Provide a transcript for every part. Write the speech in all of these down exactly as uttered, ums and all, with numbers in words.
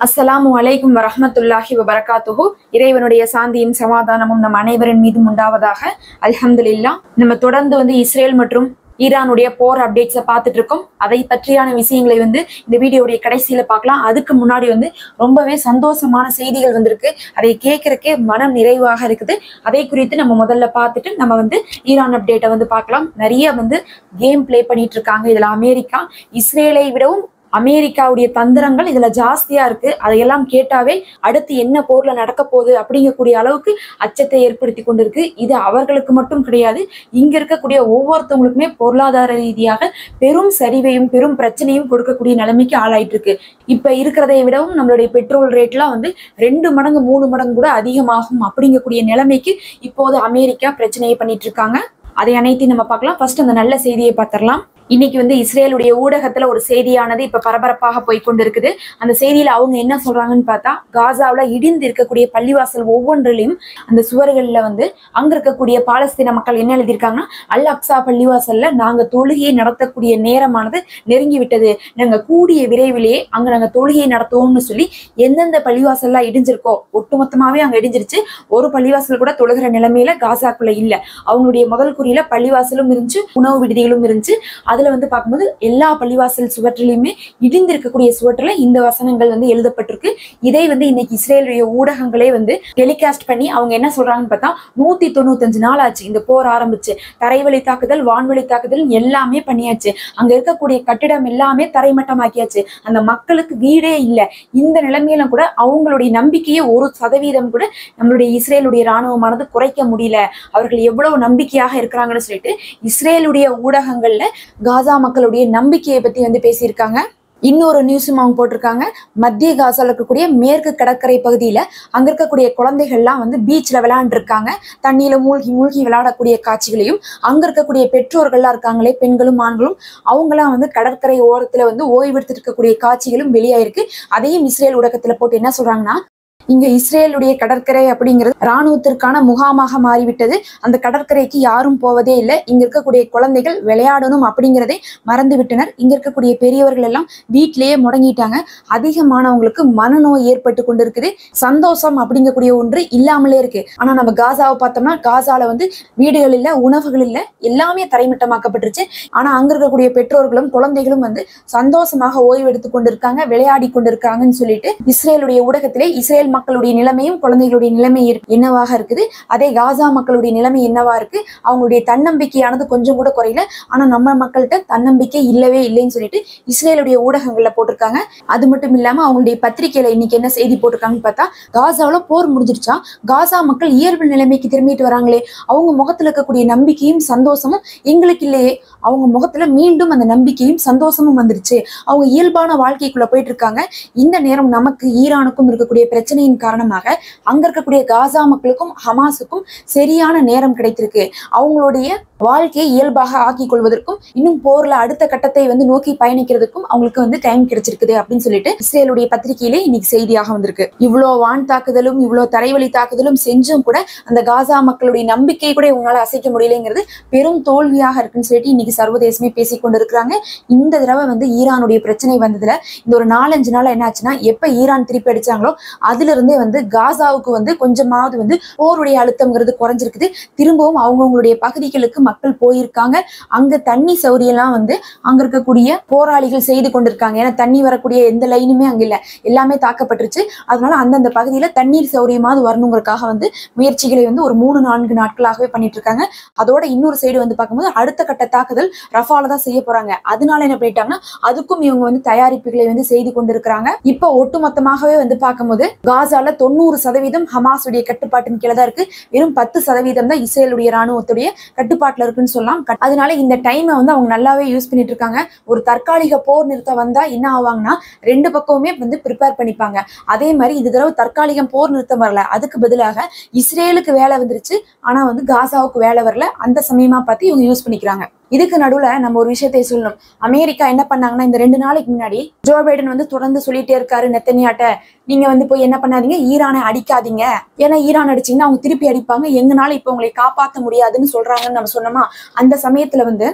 அஸ்ஸலாமு அலைக்கும் வரஹ்மத்துல்லாஹி வபரகாத்துஹு. இறைவனுடைய சாந்தியும் சமாதானமும் நம் அனைவரின் மீதும் உண்டாவதாக. அல்ஹம்துலில்லாஹ். நம்ம தொடர்ந்து வந்து இஸ்ரேல் மற்றும் ஈரானுடைய போர் அப்டேட்ஸை பார்த்துட்டு இருக்கோம். அதை பற்றியான விஷயங்களை வந்து இந்த வீடியோடைய கடைசியில பார்க்கலாம். அதுக்கு முன்னாடி வந்து ரொம்பவே சந்தோஷமான செய்திகள் வந்திருக்கு. அதை கேட்கறக்கே மனம் நிறைவாக இருக்குது. அதை குறித்து நம்ம முதல்ல பார்த்துட்டு நம்ம வந்து ஈரான் அப்டேட்டை வந்து பார்க்கலாம். நிறைய வந்து கேம் பிளே பண்ணிட்டு இருக்காங்க. இதுல அமெரிக்கா இஸ்ரேலை விடவும் அமெரிக்காவுடைய தந்திரங்கள் இதுல ஜாஸ்தியா இருக்கு. அதையெல்லாம் கேட்டாவே அடுத்து என்ன போர்ல நடக்க போகுது அப்படிங்கக்கூடிய அளவுக்கு அச்சத்தை ஏற்படுத்தி கொண்டிருக்கு. இது அவர்களுக்கு மட்டும் கிடையாது, இங்க இருக்கக்கூடிய ஒவ்வொருத்தவங்களுக்குமே பொருளாதார ரீதியாக பெரும் சரிவையும் பெரும் பிரச்சனையும் கொடுக்கக்கூடிய நிலைமைக்கு ஆளாயிட்டு இருக்கு. இப்ப இருக்கிறதை விடவும் நம்மளுடைய பெட்ரோல் ரேட்லாம் வந்து ரெண்டு மடங்கு மூணு மடங்கு கூட அதிகமாகும் அப்படிங்கக்கூடிய நிலைமைக்கு இப்போது அமெரிக்கா பிரச்சனையை பண்ணிட்டு இருக்காங்க. அதை அனைத்தையும் நம்ம பார்க்கலாம். ஃபர்ஸ்ட் அந்த நல்ல செய்தியை பார்த்திடலாம். இன்னைக்கு வந்து இஸ்ரேலுடைய ஊடகத்துல ஒரு செய்தியானது இப்ப பரபரப்பாக போய்கொண்டிருக்குது. அந்த செய்தியில அவங்க என்ன சொல்றாங்கன்னு பார்த்தா, காசாவுல இடிந்து இருக்கக்கூடிய பள்ளிவாசல் ஒவ்வொன்றிலையும் அந்த சுவர்கள்ல வந்து அங்க இருக்கக்கூடிய பாலஸ்தீன மக்கள் என்ன எழுதியிருக்காங்கன்னா, அல் அக்ஸா பள்ளிவாசல்ல நாங்க தொழுகையை நடத்தக்கூடிய நேரமானது நெருங்கி விட்டது, நாங்க கூடிய விரைவிலேயே அங்க நாங்க தொழுகையை நடத்துவோம்னு சொல்லி எந்தெந்த பள்ளிவாசல்லாம் இடிஞ்சிருக்கோ ஒட்டுமொத்தமாவே அங்க இடிஞ்சிருச்சு. ஒரு பள்ளிவாசல் கூட தொழுகிற நிலைமையில காசாக்குள்ள இல்ல. அவங்களுடைய முதல் குறியில பள்ளிவாசலும் இருந்துச்சு, உணவு விடுதிகளும் இருந்துச்சு. அதுல வந்து பார்க்கும்போது எல்லா பள்ளிவாசல் சுவற்றிலையுமே இடிந்திருக்கக்கூடிய சுவற்றில இந்த வசனங்கள் வந்து எழுதப்பட்டிருக்கு. இதை வந்து இன்னைக்கு இஸ்ரேலுடைய ஊடகங்களே வந்து டெலிகாஸ்ட் பண்ணி அவங்க என்ன சொல்றாங்கன்னு பார்த்தா, நூத்தி தொண்ணூத்தஞ்சு நாள் ஆச்சு இந்த போர் ஆரம்பிச்சு. தரைவழி தாக்குதல், வான்வழி தாக்குதல் எல்லாமே பண்ணியாச்சு. அங்க இருக்கக்கூடிய கட்டிடம் எல்லாமே தரைமட்டமாக்கியாச்சு. அந்த மக்களுக்கு வீடே இல்லை. இந்த நிலைமையில கூட அவங்களுடைய நம்பிக்கையை ஒரு சதவீதம் கூட நம்மளுடைய இஸ்ரேலுடைய இராணுவமானது குறைக்க முடியல. அவர்கள் எவ்வளவு நம்பிக்கையாக இருக்கிறாங்கன்னு சொல்லிட்டு இஸ்ரேலுடைய ஊடகங்கள்ல காசா மக்களுடைய நம்பிக்கையை பத்தி வந்து பேசியிருக்காங்க. இன்னொரு நியூஸும் அவங்க போட்டிருக்காங்க. மத்திய காசால இருக்கக்கூடிய மேற்கு கடற்கரை பகுதியில அங்க இருக்கக்கூடிய குழந்தைகள்லாம் வந்து பீச்ல விளையாண்டு இருக்காங்க. தண்ணியில மூழ்கி மூழ்கி விளையாடக்கூடிய காட்சிகளையும், அங்க இருக்கக்கூடிய பெற்றோர்கள்லாம் இருக்காங்களே, பெண்களும் ஆண்களும், அவங்களாம் வந்து கடற்கரை ஓரத்துல வந்து ஓய்வெடுத்துட்டு இருக்கக்கூடிய காட்சிகளும் வெளியாயிருக்கு. அதையும் இஸ்ரேல் ஊடகத்துல போட்டு என்ன சொல்றாங்கன்னா, இங்க இஸ்ரேலுடைய கடற்கரை அப்படிங்கிறது இராணுவத்திற்கான முகாமாக மாறிவிட்டது. அந்த கடற்கரைக்கு யாரும் போவதே இல்லை. இங்க இருக்கக்கூடிய குழந்தைகள் விளையாடணும் அப்படிங்கிறதே மறந்து விட்டனர். இங்க இருக்கக்கூடிய பெரியவர்கள் எல்லாம் வீட்டிலேயே முடங்கிட்டாங்க. அதிகமானவங்களுக்கு மனநோய் ஏற்பட்டு கொண்டு இருக்குது. சந்தோஷம் அப்படிங்கக்கூடிய ஒன்று இல்லாமலே இருக்கு. ஆனா நம்ம காசாவை பார்த்தோம்னா, காசால வந்து வீடுகள் இல்ல, உணவுகள் இல்ல, எல்லாமே தரைமட்டமாக்கப்பட்டுருச்சு. ஆனா அங்க இருக்கக்கூடிய பெற்றோர்களும் குழந்தைகளும் வந்து சந்தோஷமாக ஓய்வு எடுத்து கொண்டிருக்காங்க, விளையாடி கொண்டிருக்காங்கன்னு சொல்லிட்டு இஸ்ரேலுடைய ஊடகத்திலே இஸ்ரேல் மக்களுடைய நிலைமையும் குழந்தைகளுடைய நிலைமை என்னவாக இருக்குது, அதே காசா மக்களுடைய நிலைமை என்னவா இருக்கு, அவங்களுடைய தன்னம்பிக்கையானது கொஞ்சம் கூட குறையல. ஆனா நம்ம மக்கள்கிட்ட தன்னம்பிக்கை இல்லவே இல்லைன்னு சொல்லிட்டு இஸ்ரேலுடைய ஊடகங்கள்ல போட்டிருக்காங்க. அது மட்டும் இல்லாம அவங்களுடைய பத்திரிகையில இன்னைக்கு என்ன செய்தி போட்டிருக்காங்கன்னு பார்த்தா, காசாவில போர் முடிஞ்சிருச்சா, காசா மக்கள் இயல்பு நிலைமைக்கு திரும்பிட்டு வராங்களே, அவங்க முகத்துல இருக்கக்கூடிய நம்பிக்கையும் சந்தோஷமும் எங்களுக்கு இல்லையே, அவங்க முகத்துல மீண்டும் அந்த நம்பிக்கையும் சந்தோஷமும் வந்துருச்சு, அவங்க இயல்பான வாழ்க்கைக்குள்ள போயிட்டு இருக்காங்க. இந்த நேரம் நமக்கு ஈரானுக்கும் இருக்கக்கூடிய பிரச்சனையின் காரணமாக அங்க இருக்கக்கூடிய காசா மக்களுக்கும் ஹமாஸுக்கும் சரியான நேரம் கிடைத்திருக்கு. அவங்களுடைய வாழ்க்கையை இயல்பாக ஆக்கி கொள்வதற்கும் இன்னும் போர்ல அடுத்த கட்டத்தை வந்து நோக்கி பயணிக்கிறதுக்கும் அவங்களுக்கு வந்து டைம் கிடைச்சிருக்குது அப்படின்னு சொல்லிட்டு இஸ்ரேலுடைய பத்திரிகையிலே இன்னைக்கு செய்தியாக வந்திருக்கு. இவ்வளவு வான் தாக்குதலும் இவ்வளவு தரைவழி தாக்குதலும் செஞ்சும் கூட அந்த காசா மக்களுடைய நம்பிக்கையை கூட இவங்களால அசைக்க முடியலைங்கிறது பெரும் தோல்வியாக இருக்குன்னு சொல்லிட்டு இன்னைக்கு சர்வதேசமே பேசிக் கொண்டு இருக்கிறாங்க. இந்த தடவை வந்து ஈரானுடைய பிரச்சனை வந்ததுல இந்த ஒரு நாலஞ்சு நாள் என்ன ஆச்சுன்னா, எப்ப ஈரான் திருப்பி அடிச்சாங்களோ அதுல இருந்தே வந்து காசாவுக்கு வந்து கொஞ்சமாவது வந்து போருடைய அழுத்தம்ங்கிறது குறைஞ்சிருக்குது. திரும்பவும் அவங்கவுங்களுடைய பகுதிகளுக்கு மக்கள் போயிருக்காங்க. அங்க தண்ணி சௌரியெல்லாம் வந்து அங்க இருக்கக்கூடிய போராளிகள் செய்து கொண்டிருக்காங்க. ஏன்னா தண்ணி வரக்கூடிய எந்த லைனுமே அங்க இல்ல, எல்லாமே தாக்கப்பட்டுருச்சு. அதனால அந்தந்த பகுதியில தண்ணீர் சௌரியமாவது வரணுங்கிறதுக்காக வந்து முயற்சிகளை வந்து ஒரு மூணு நான்கு நாட்களாகவே பண்ணிட்டு இருக்காங்க. அதோட இன்னொரு சைடு வந்து பார்க்கும்போது அடுத்த கட்ட தாக்குதல் ரஃபால தான் செய்ய போறாங்க. அதனால என்ன பண்ணிட்டாங்கன்னா, அதுக்கும் இவங்க வந்து தயாரிப்புகளை வந்து செய்து கொண்டிருக்கிறாங்க. இப்ப ஒட்டுமொத்தமாகவே வந்து பார்க்கும்போது காசால தொண்ணூறு சதவீதம் ஹமாஸுடைய கட்டுப்பாட்டின் கீழே தான் இருக்கு. வெறும் பத்து சதவீதம் தான் இஸ்ரேலுடைய ராணுவத்துடைய கட்டுப்பாட்டுல இருக்குன்னு சொல்லலாம். அதனால இந்த டைமை வந்து அவங்க நல்லாவே யூஸ் பண்ணிட்டு இருக்காங்க. ஒரு தற்காலிக போர் நிறுத்தம் வந்தா என்ன ஆவாங்கன்னா, ரெண்டு பக்கமுமே வந்து ப்ரிப்பேர் பண்ணிப்பாங்க. அதே மாதிரி இது தடவை தற்காலிகம் போர் நிறுத்தம் வரல, அதுக்கு பதிலாக இஸ்ரேலுக்கு வேலை வந்துருச்சு, ஆனா வந்து காசாவுக்கு வேலை வரல. அந்த சமயமா பார்த்து இவங்க யூஸ் பண்ணிக்கிறாங்க. இதுக்கு நடுவுல நம்ம ஒரு விஷயத்தை சொல்லணும். அமெரிக்கா என்ன பண்ணாங்கன்னா, இந்த ரெண்டு நாளைக்கு முன்னாடி ஜோ பைடன் வந்து தொடர்ந்து சொல்லிட்டே இருக்காரு நெத்தன்யாட்ட, நீங்க வந்து போய் என்ன பண்ணாதீங்க, ஈரானை அடிக்காதீங்க, ஏன்னா ஈரான் அடிச்சீங்கன்னா அவங்க திருப்பி அடிப்பாங்க, எங்கனால இப்ப உங்களை காப்பாற்ற முடியாதுன்னு சொல்றாங்கன்னு நம்ம சொன்னோமா. அந்த சமயத்துல வந்து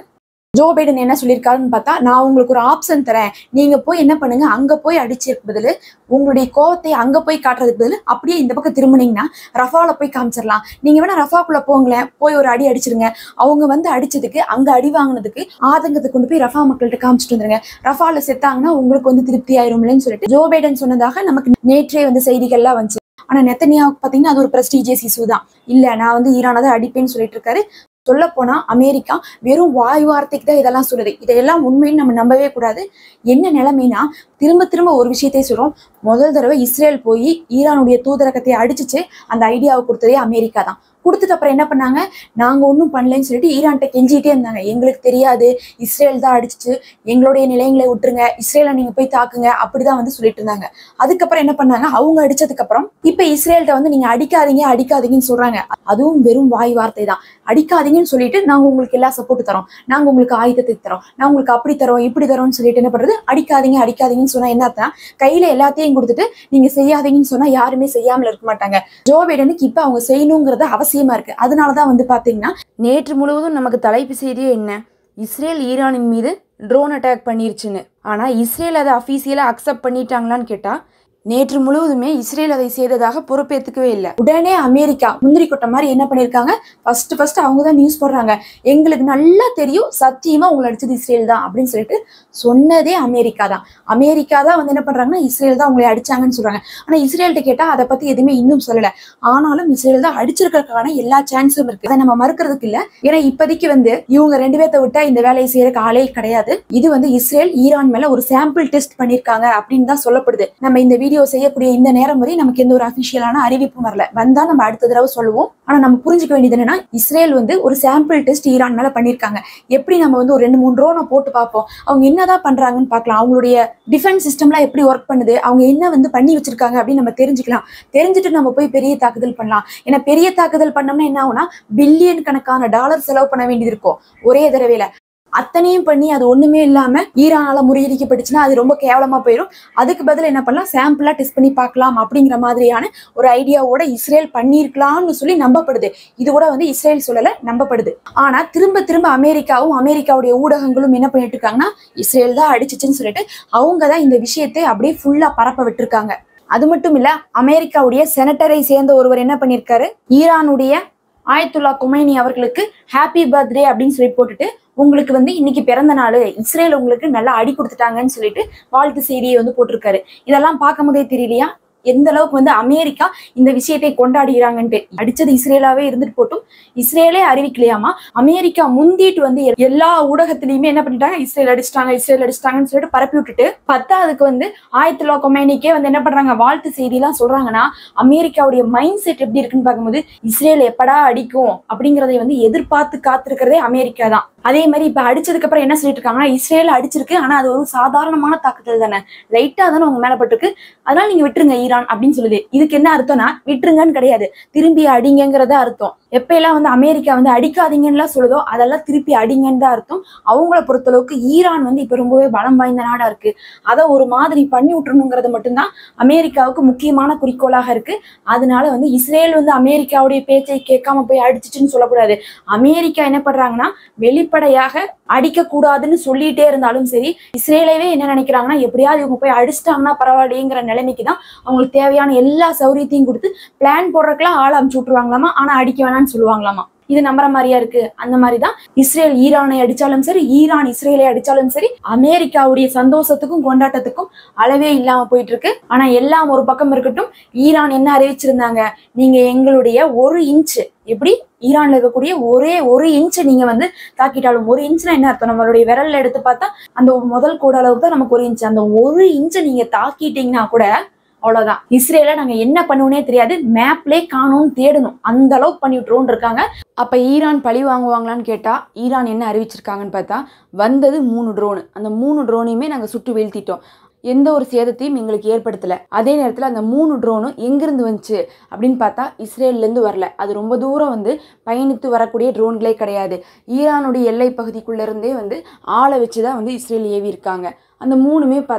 ஜோ பைடன் என்ன சொல்லியிருக்காருன்னு பார்த்தா, நான் உங்களுக்கு ஒரு ஆப்ஷன் தரேன், நீங்க போய் என்ன பண்ணுங்க, அங்க போய் அடிச்சிருக்கு பதில் உங்களுடைய கோவத்தை அங்க போய் காட்டுறதுக்கு பதில் அப்படியே இந்த பக்கம் திரும்பினீங்கன்னா ரஃபால போய் காமிச்சிடலாம். நீங்க வேணா ரஃபாக்குள்ள போங்களேன், போய் ஒரு அடி அடிச்சிருங்க. அவங்க வந்து அடிச்சதுக்கு அங்க அடி வாங்கினதுக்கு ஆதங்கத்தை கொண்டு போய் ரஃபா மக்கள்கிட்ட காமிச்சிட்டு வந்துருங்க. ரஃபால செத்தாங்கன்னா உங்களுக்கு வந்து திருப்தி ஆயிரும்லன்னு சொல்லிட்டு ஜோ பைடன் சொன்னதாக நமக்கு நேற்றே வந்து செய்திகள்லாம் வந்துச்சு. ஆனா நெத்தனியாவுக்கு பாத்தீங்கன்னா அது ஒரு பிரஸ்டீஜியஸ் இஷ்யூ தான். இல்ல நான் வந்து ஈரானை தான் அடிப்பேன்னு சொல்லிட்டு இருக்காரு. சொல்ல போனா அமெரிக்கா வெறும் வாய் வார்த்தைக்கு தான் இதெல்லாம் சொல்லுது. இதையெல்லாம் உண்மைன்னு நம்ம நம்பவே கூடாது. என்ன நிலைமைனா, திரும்ப திரும்ப ஒரு விஷயத்தை சொல்றோம். முதல் தடவை இஸ்ரேல் போய் ஈரானுடைய தூதரகத்தை அடிச்சுச்சு அந்த ஐடியாவை கொடுத்ததே அமெரிக்கா தான். கொடுத்துட்டு அப்புறம் என்ன பண்ணாங்க, நாங்க ஒன்றும் பண்ணலன்னு சொல்லிட்டு ஈரான்கிட்ட கெஞ்சிட்டே இருந்தாங்க. எங்களுக்கு தெரியாது, இஸ்ரேல் தான் அடிச்சுச்சு, எங்களுடைய நிலையங்களை விட்டுருங்க, இஸ்ரேலை நீங்க போய் தாக்குங்க, அப்படிதான் வந்து சொல்லிட்டு இருந்தாங்க. அதுக்கப்புறம் என்ன பண்ணாங்க, அவங்க அடிச்சதுக்கு அப்புறம் இப்ப இஸ்ரேல்கிட்ட வந்து நீங்க அடிக்காதீங்க அடிக்காதீங்கன்னு சொல்றாங்க. அதுவும் வெறும் வாய் வார்த்தை தான். அடிக்காதீங்கன்னு சொல்லிட்டு நாங்க உங்களுக்கு எல்லா சப்போர்ட் தரோம், நாங்க உங்களுக்கு ஆயுதத்தை தரோம், நான் உங்களுக்கு அப்படி தரோம் இப்படி தரோம்னு சொல்லிட்டு என்ன பண்றது, அடிக்காதீங்க அடிக்காதீங்கன்னு சொன்னா என்ன, கையில எல்லாத்தையும் கொடுத்துட்டு நீங்க செய்யாதீங்கன்னு சொன்னா யாருமே செய்யாமல் இருக்க மாட்டாங்க. ஜோ பைடனுக்கு இப்ப அவங்க செய்யணுங்கிறது அவசியம் இருக்கு. அதனாலதான் வந்து பாத்தீங்கன்னா நேற்று முழுவதும் நமக்கு தலைப்பு செய்தியே என்ன, இஸ்ரேல் ஈரானின் மீது ட்ரோன் அட்டாக் பண்ணிருச்சுன்னு. ஆனா இஸ்ரேல் அதை அஃபீஷியலா அக்செப்ட் பண்ணிட்டாங்களான்னு கேட்டா நேற்று முழுவதுமே இஸ்ரேல் அதை செய்ததாக பொறுப்பேற்றுக்கவே இல்லை. உடனே அமெரிக்கா முந்திரி கொட்ட மாதிரி என்ன பண்ணிருக்காங்க, ஃபர்ஸ்ட் ஃபர்ஸ்ட் அவங்க தான் நியூஸ் போடுறாங்க, எங்களுக்கு நல்லா தெரியும் சத்தியமா உங்களை அடிச்சது இஸ்ரேல் தான் அப்படின்னு சொல்லிட்டு சொன்னதே அமெரிக்கா தான். அமெரிக்கா தான் வந்து என்ன பண்றாங்கன்னா இஸ்ரேல் தான் உங்களை அடிச்சாங்கன்னு சொல்றாங்க. ஆனா இஸ்ரேல்கிட்ட கேட்டா அதை பத்தி எதுவுமே இன்னும் சொல்லல. ஆனாலும் இஸ்ரேல் தான் அடிச்சிருக்கிறதுக்கான எல்லா சான்ஸும் இருக்கு. அதை நம்ம மறுக்கிறதுக்கு இல்ல. ஏன்னா இப்போதைக்கு வந்து இவங்க ரெண்டு பேர்த்த விட்டா இந்த வேலையை செய்யறதுக்கு ஆளே கிடையாது. இது வந்து இஸ்ரேல் ஈரான் மேல ஒரு சாம்பிள் டெஸ்ட் பண்ணிருக்காங்க அப்படின்னு தான் சொல்லப்படுது. நம்ம இந்த வீடியோ செய்யக்கூடிய இந்த நேரம் வரை நமக்கு எந்த ஒரு அபிஷியலான அறிவிப்பும் வரல. வந்தா நம்ம அடுத்த தடவை சொல்லுவோம். ஆனா நம்ம புரிஞ்சுக்க வேண்டியது என்னன்னா, இஸ்ரேல் வந்து ஒரு சாம்பிள் டெஸ்ட் ஈரான் மேல பண்ணிருக்காங்க. எப்படி நம்ம வந்து ஒரு ரெண்டு மூணு ட்ரோனை போட்டு பார்ப்போம், அவங்க என்னதான் பண்றாங்கன்னு பார்க்கலாம், அவங்களுடைய டிஃபென்ஸ் சிஸ்டம்லாம் எப்படி ஒர்க் பண்ணுது, அவங்க என்ன வந்து பண்ணி வச்சிருக்காங்க அப்படின்னு நம்ம தெரிஞ்சுக்கலாம். தெரிஞ்சுட்டு நம்ம போய் பெரிய தாக்குதல் பண்ணலாம். ஏன்னா பெரிய தாக்குதல் பண்ணோம்னா என்ன ஆகும்னா, பில்லியன் கணக்கான டாலர் செலவு பண்ண வேண்டியது இருக்கும் ஒரே தடவையில. அத்தனையும் பண்ணி அது ஒண்ணுமே இல்லாம ஈரானால முறியடிக்கப்பட்டுச்சுன்னா அது ரொம்ப கேவலமா போயிடும். அதுக்கு பதில் என்ன பண்ணலாம், சாம்பிளா டெஸ்ட் பண்ணி பார்க்கலாம் அப்படிங்கிற மாதிரியான ஒரு ஐடியாவோட இஸ்ரேல் பண்ணிருக்கலாம்னு சொல்லி நம்பப்படுது. இது கூட வந்து இஸ்ரேல் சொல்லல, நம்பப்படுது. ஆனா திரும்ப திரும்ப அமெரிக்காவும் அமெரிக்காவுடைய ஊடகங்களும் என்ன பண்ணிட்டு இருக்காங்கன்னா, இஸ்ரேல் தான் அடிச்சுச்சுன்னு சொல்லிட்டு அவங்க தான் இந்த விஷயத்தை அப்படியே ஃபுல்லா பரப்ப விட்டுருக்காங்க. அது மட்டும் இல்ல, அமெரிக்காவுடைய செனட்டரை சேர்ந்த ஒருவர் என்ன பண்ணிருக்காரு, ஈரானுடைய ஆயத்துல்லா குமைனி அவர்களுக்கு ஹாப்பி பர்த்டே அப்படின்னு சொல்லி போட்டுட்டு, உங்களுக்கு வந்து இன்னைக்கு பிறந்த நாள், இஸ்ரேல் உங்களுக்கு நல்லா அடி கொடுத்துட்டாங்கன்னு சொல்லிட்டு வாழ்த்து செய்தியை வந்து போட்டிருக்காரு. இதெல்லாம் பார்க்கும் போதே தெரியலையா எந்த அளவுக்கு வந்து அமெரிக்கா இந்த விஷயத்தை கொண்டாடுகிறாங்கன்ட்டு. அடிச்சது இஸ்ரேலாவே இருந்துட்டு போட்டும் இஸ்ரேலே அறிவிக்கலையாமா, அமெரிக்கா முந்திட்டு வந்து எல்லா ஊடகத்திலயுமே என்ன பண்ணிட்டாங்க, இஸ்ரேல் அடிச்சிட்டாங்க இஸ்ரேல் அடிச்சிட்டாங்கன்னு சொல்லிட்டு பரப்பி விட்டுட்டு, பத்தாவதுக்கு வந்து ஆயத்துல்லா கொமேனிக்கே வந்து என்ன பண்றாங்க, வாழ்த்து செய்தி எல்லாம் சொல்றாங்கன்னா அமெரிக்காவுடைய மைண்ட் செட் எப்படி இருக்குன்னு பார்க்கும்போது இஸ்ரேல் எப்படா அடிக்கும் அப்படிங்கறதை வந்து எதிர்பார்த்து காத்திருக்கிறதே அமெரிக்கா தான். அதே மாதிரி இப்ப அடிச்சதுக்கு அப்புறம் என்ன சொல்லிட்டு இருக்காங்கன்னா, இஸ்ரேல் அடிச்சிருக்கு, ஆனா அது ஒரு சாதாரணமான தாக்குதல் தானே, லைட்டா தானே உங்க மேல பட்டிருக்கு, அதனால நீங்க விட்டுருங்க ஈரான் அப்படின்னு சொல்லுது. இதுக்கு என்ன அர்த்தம்னா, விட்டுருங்கன்னு கிடையாது, திரும்பி அடிங்கிறத அர்த்தம். எப்ப எல்லாம் வந்து அமெரிக்கா வந்து அடிக்காதீங்கன்னு சொல்லுதோ அதெல்லாம் திருப்பி அடிங்கன்னு தான் அர்த்தம். அவங்கள பொறுத்தளவுக்கு ஈரான் வந்து இப்ப ரொம்பவே பலம் வாய்ந்த நாடா இருக்கு, அதை ஒரு மாதிரி பண்ணி விட்டுருணுங்கிறது மட்டும்தான் அமெரிக்காவுக்கு முக்கியமான குறிக்கோளாக இருக்கு. அதனால வந்து இஸ்ரேல் வந்து அமெரிக்காவுடைய பேச்சை கேட்காம போய் அடிச்சுச்சுன்னு சொல்லக்கூடாது. அமெரிக்கா என்ன பண்றாங்கன்னா, வெளிப்படையாக அடிக்க கூடாதுன்னு சொல்லிட்டே இருந்தாலும் சரி, இஸ்ரேலவே என்ன நினைக்கிறாங்கன்னா, எப்படியாவது இவங்க போய் அடிச்சிட்டாங்கன்னா பரவாயில்லைங்கிற நிலைமைக்கு தான் அவங்களுக்கு தேவையான எல்லா சௌரியத்தையும் கொடுத்து பிளான் போடுறதுக்கெல்லாம் ஆள் அமுச்சு விட்டுருவாங்களாமா, ஆனா அடிக்க வேணாம்னு சொல்லுவாங்களாமா. இது நம்புற மாதிரியா இருக்கு. அந்த மாதிரிதான் இஸ்ரேல் ஈரானை அடிச்சாலும் சரி, ஈரான் இஸ்ரேலை அடிச்சாலும் சரி, அமெரிக்காவுடைய சந்தோஷத்துக்கும் கொண்டாட்டத்துக்கும் அளவே இல்லாம போயிட்டு இருக்கு. ஆனா எல்லாம் ஒரு பக்கம் இருக்கட்டும், ஈரான் என்ன அறிவிச்சிருந்தாங்க, நீங்க எங்களுடைய ஒரு இன்ச்சு, எப்படி ஈரான்ல இருக்கக்கூடிய ஒரே ஒரு இன்ச் நீங்க வந்து தாக்கிட்டாலும், ஒரு இன்ச்னா என்ன அர்த்தம், நம்மளுடைய விரல்ல எடுத்து பார்த்தா அந்த முதல் கோடு அளவுக்கு தான் நமக்கு ஒரு இன்ச், அந்த ஒரு இன்ச்சை நீங்க தாக்கிட்டீங்கன்னா கூட அவ்வளவுதான், இஸ்ரேல நாங்க என்ன பண்ணுவோனே தெரியாது, மேப்லே காணோம்னு தேடணும், அந்த அளவுக்கு பண்ணி விட்டுருவோம் இருக்காங்க. அப்ப ஈரான் பழி வாங்குவாங்களான்னு கேட்டா, ஈரான் என்ன அறிவிச்சிருக்காங்கன்னு பார்த்தா, வந்தது மூணு ட்ரோனு, அந்த மூணு ட்ரோனையுமே நாங்க சுட்டு வீழ்த்திட்டோம், எந்த ஒரு சேதத்தையும் எங்களுக்கு ஏற்படுத்தல. அதே நேரத்தில் அந்த மூணு ட்ரோனும் எங்கிருந்து வந்துச்சு அப்படின்னு பார்த்தா இஸ்ரேல்லேருந்து வரல, அது ரொம்ப தூரம் வந்து பயணித்து வரக்கூடிய ட்ரோன்களே கிடையாது, ஈரானுடைய எல்லை பகுதிக்குள்ளே இருந்தே வந்து ஆளை வச்சு தான் வந்து இஸ்ரேல் ஏவி இருக்காங்க. அந்த மூணுமே பார்த்தா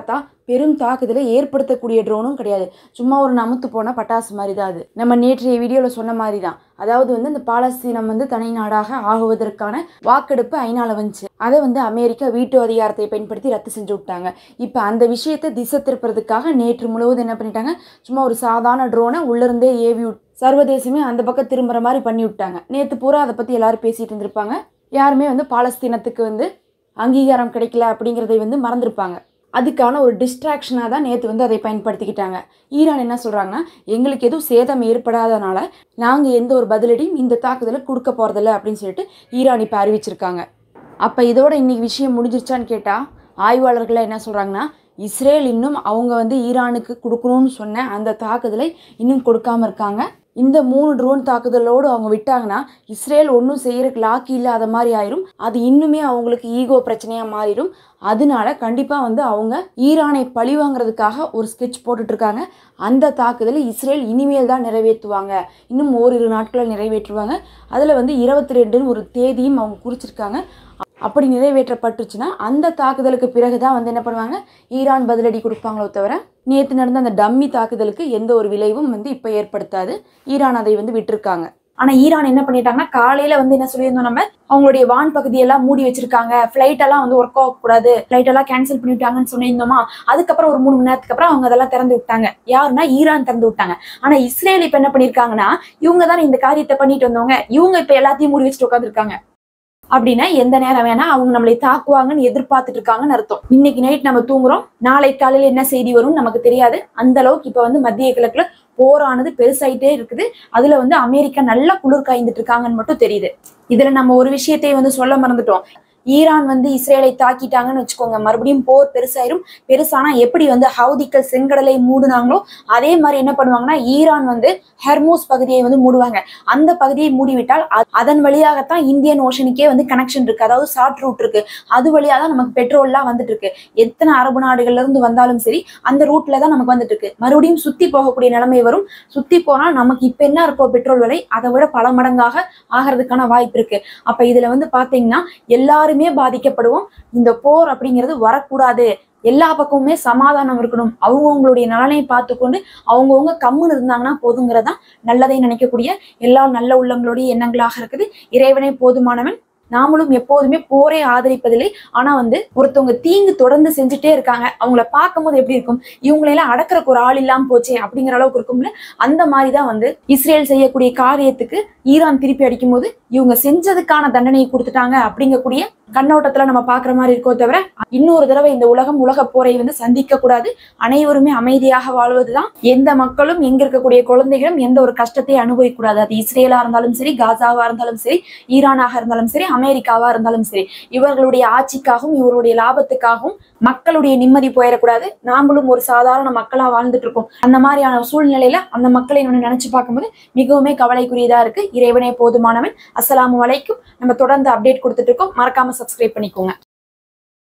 பெரும் தாக்குதலை ஏற்படுத்தக்கூடிய ட்ரோனும் கிடையாது. சும்மா ஒரு நமுத்து போன பட்டாசு மாதிரி தான் அது. நம்ம நேற்றைய வீடியோவில் சொன்ன மாதிரி தான். அதாவது வந்து இந்த பாலஸ்தீனம் வந்து தனி நாடாக ஆகுவதற்கான வாக்கெடுப்பு ஐநால வந்துச்சு. அதை வந்து அமெரிக்கா வீட்டு அதிகாரத்தை பயன்படுத்தி ரத்து செஞ்சு விட்டாங்க. இப்போ அந்த விஷயத்தை திசை திருப்பறதுக்காக நேற்று முழுவதும் என்ன பண்ணிட்டாங்க, சும்மா ஒரு சாதாரண ட்ரோனை உள்ளிருந்தே ஏவி சர்வதேசமே அந்த பக்கம் திரும்புற மாதிரி பண்ணி விட்டாங்க. நேற்று பூரா அதை பற்றி எல்லாரும் பேசிட்டு இருந்திருப்பாங்க. யாருமே வந்து பாலஸ்தீனத்துக்கு வந்து அங்கீகாரம் கிடைக்கல அப்படிங்கிறதை வந்து மறந்துருப்பாங்க. அதுக்கான ஒரு டிஸ்ட்ராக்ஷனாக தான் நேற்று வந்து அதை பயன்படுத்திக்கிட்டாங்க. ஈரான் என்ன சொல்கிறாங்கன்னா, எங்களுக்கு எதுவும் சேதம் ஏற்படாதனால நாங்கள் எந்த ஒரு பதிலடியும் இந்த தாக்குதலை கொடுக்க போகிறதில்ல அப்படின்னு சொல்லிட்டு ஈரான் இப்போ அறிவிச்சிருக்காங்க. அப்போ இதோட இன்றைக்கி விஷயம் முடிஞ்சிருச்சான்னு கேட்டால் ஆய்வாளர்கள் என்ன சொல்கிறாங்கன்னா, இஸ்ரேல் இன்னும் அவங்க வந்து ஈரானுக்கு கொடுக்கணும்னு சொன்ன அந்த தாக்குதலை இன்னும் கொடுக்காமல் இருக்காங்க. இந்த மூணு ட்ரோன் தாக்குதலோடு அவங்க விட்டாங்கன்னா இஸ்ரேல் ஒன்றும் செய்யறதுக்கு லாக்கி இல்லாத மாதிரி ஆயிரும். அது இன்னுமே அவங்களுக்கு ஈகோ பிரச்சனையாக மாறிடும். அதனால கண்டிப்பாக வந்து அவங்க ஈரானை பழி வாங்குறதுக்காக ஒரு ஸ்கெட்ச் போட்டுட்ருக்காங்க. அந்த தாக்குதலை இஸ்ரேல் இனிமேல் தான் நிறைவேற்றுவாங்க, இன்னும் ஓரிரு நாட்களில் நிறைவேற்றுவாங்க. அதில் வந்து இருபத்தி ரெண்டுன்னு ஒரு தேதியும் அவங்க குறிச்சிருக்காங்க. அப்படி நிறைவேற்றப்பட்டுச்சுன்னா அந்த தாக்குதலுக்கு பிறகு தான் வந்து என்ன பண்ணுவாங்க, ஈரான் பதிலடி கொடுப்பாங்களோ தவிர நேற்று நடந்த அந்த டம்மி தாக்குதலுக்கு எந்த ஒரு விளைவும் வந்து இப்போ ஏற்படுத்தாது. ஈரான் அதை வந்து விட்டுருக்காங்க. ஆனா ஈரான் என்ன பண்ணிட்டாங்கன்னா, காலையில வந்து என்ன சொல்லியிருந்தோம், நம்ம அவங்களுடைய வான் பகுதியெல்லாம் மூடி வச்சிருக்காங்க, ஃபிளைட் எல்லாம் வந்து ஒர்க் ஆகக்கூடாது, ஃபிளைட் எல்லாம் கேன்சல் பண்ணிவிட்டாங்கன்னு சொல்லியிருந்தோமா. அதுக்கப்புறம் ஒரு மூணு மணி நேரத்துக்கு அப்புறம் அவங்க அதெல்லாம் திறந்து விட்டாங்க. யாருன்னா ஈரான் திறந்து விட்டாங்க. ஆனா இஸ்ரேல் இப்ப என்ன பண்ணிருக்காங்கன்னா, இவங்க தானே இந்த காரியத்தை பண்ணிட்டு வந்தவங்க, இவங்க இப்ப எல்லாத்தையும் மூடி வச்சுட்டு உட்காந்துருக்காங்க. அப்படின்னா எந்த நேரம் வேணா அவங்க நம்மளை தாக்குவாங்கன்னு எதிர்பார்த்துட்டு இருக்காங்கன்னு அர்த்தம். இன்னைக்கு நைட் நம்ம தூங்குறோம், நாளை காலையில என்ன செய்தி வரும்னு நமக்கு தெரியாது. அந்த அளவுக்கு இப்ப வந்து மத்திய கிழக்குல போரானது பெருசாயிட்டே இருக்குது. அதுல வந்து அமெரிக்கா நல்லா குளிர் காய்ந்துட்டு இருக்காங்கன்னு மட்டும் தெரியுது. இதுல நம்ம ஒரு விஷயத்தை வந்து சொல்ல மறந்துட்டோம். ஈரான் வந்து இஸ்ரேலை தாக்கிட்டாங்கன்னு வச்சுக்கோங்க, மறுபடியும் போர் பெருசாயிரும். பெருசானா எப்படி வந்து ஹவுதிக்கள் செங்கடலை மூடுனாங்களோ அதே மாதிரி என்ன பண்ணுவாங்கன்னா, ஈரான் வந்து ஹெர்மூஸ் பகுதியை வந்து மூடுவாங்க. அந்த பகுதியை மூடிவிட்டால் அதன் வழியாகத்தான் இந்தியன் ஓஷனுக்கே வந்து கனெக்ஷன் இருக்கு, அதாவது ஷார்ட் ரூட் இருக்கு. அது வழியா தான் நமக்கு பெட்ரோல்லாம் வந்துட்டு இருக்கு. எத்தனை அரபு நாடுகள்ல இருந்து வந்தாலும் சரி அந்த ரூட்ல தான் நமக்கு வந்துட்டு இருக்கு. மறுபடியும் சுத்தி போகக்கூடிய நிலைமை வரும். சுத்தி போனா நமக்கு இப்ப என்ன இருக்கோ பெட்ரோல் விலை அதை விட பல மடங்காக ஆகிறதுக்கான வாய்ப்பு இருக்கு. அப்ப இதுல வந்து பாத்தீங்கன்னா எல்லாருமே பாதிக்கப்படுவோம். இந்த போர் அப்படிங்கிறது வரக்கூடாது, எல்லா பக்கமுமே சமாதானம் இருக்கணும், அவங்கவுங்களுடைய நலனை பார்த்து கொண்டு அவங்கவுங்க கம்முன்னு இருந்தாங்கன்னா போதுங்கிறதான் நல்லதை நினைக்கக்கூடிய எல்லா நல்ல உள்ளங்களுடைய எண்ணங்களாக இருக்குது. இறைவனே போதுமானவன். நாமளும் எப்போதுமே போரே ஆதரிப்பதில்லை. ஆனா வந்து ஒருத்தவங்க தீங்கு தொடர்ந்து செஞ்சுட்டே இருக்காங்க, அவங்கள பார்க்கும் போது எப்படி இருக்கும், இவங்களெல்லாம் அடக்கிறக்கு ஒரு ஆள் இல்லாம போச்சே அப்படிங்கிற அளவுக்கு இருக்கும்ல. அந்த மாதிரிதான் வந்து இஸ்ரேல் செய்யக்கூடிய காரியத்துக்கு ஈரான் திருப்பி அடிக்கும் போது இவங்க செஞ்சதுக்கான தண்டனையை கொடுத்துட்டாங்க அப்படிங்கக்கூடிய கண்ணோட்டத்துல நம்ம பாக்குற மாதிரி இருக்கோ தவிர இன்னொரு தடவை இந்த உலகம் உலக போரை வந்து சந்திக்க கூடாது. அனைவருமே அமைதியாக வாழ்வதுதான். எந்த மக்களும் எங்க இருக்கக்கூடிய குழந்தைகளும் எந்த ஒரு கஷ்டத்தையும் அனுபவிக்க கூடாது. அது இஸ்ரேலா இருந்தாலும் சரி, காசாவா இருந்தாலும் சரி, ஈரானாக இருந்தாலும் சரி, அமெரிக்காவா இருந்தாலும் சரி, இவர்களுடைய ஆட்சிக்காகவும் இவருடைய லாபத்துக்காகவும் மக்களுடைய நிம்மதி போயிடக்கூடாது. நாமளும் ஒரு சாதாரண மக்களா வாழ்ந்துட்டு இருக்கோம். அந்த மாதிரியான சூழ்நிலையில அந்த மக்களை நினைச்சு பார்க்கும்போது மிகவுமே கவலைக்குரியதா இருக்கு. இறைவனே போதுமானவன். அஸ்ஸலாமு அலைக்கும். நம்ம தொடர்ந்து அப்டேட் கொடுத்துட்டு இருக்கோம். மறக்காம சப்ஸ்கிரைப் பண்ணிக்கோங்க.